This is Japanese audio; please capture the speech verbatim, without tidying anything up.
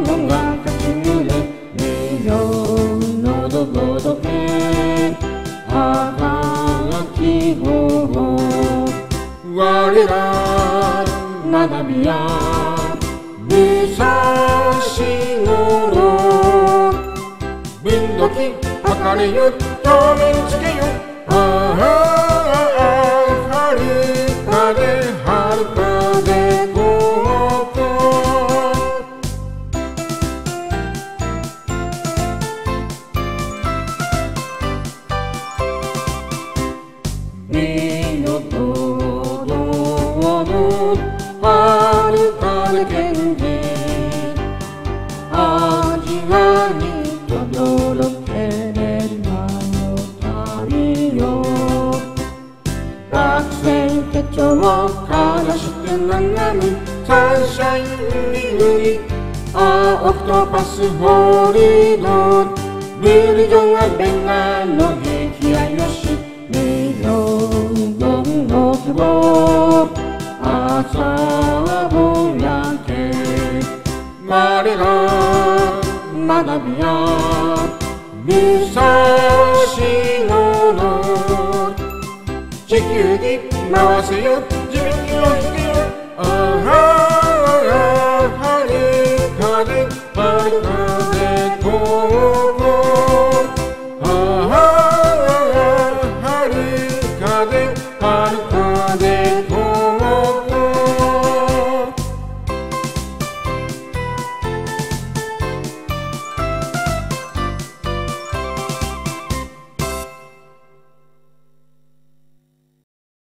のがかすむれ未了のどぼどけはがきを我ら学びや武蔵野の瓶時測れよ表面つけよああはるかではるかでこうみよとどのはるかで賢治あちらに轟ければの旅よ学生手帳をかざして眺むサンシャインリグにあオクトパスホリドビリジョンがベガの激愛よしミロンドンの希望朝ぼやけ我ら学びや武蔵野の地球儀回せよ自分を引けよああ